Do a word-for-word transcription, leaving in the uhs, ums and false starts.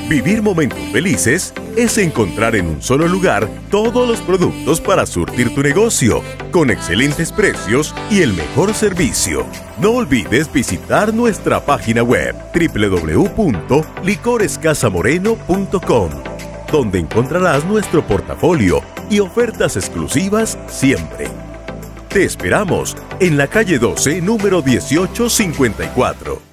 Vivir momentos felices es encontrar en un solo lugar todos los productos para surtir tu negocio, con excelentes precios y el mejor servicio. No olvides visitar nuestra página web doble u doble u doble u punto licores casa moreno punto com, donde encontrarás nuestro portafolio y ofertas exclusivas siempre. Te esperamos en la calle doce, número dieciocho cincuenta y cuatro.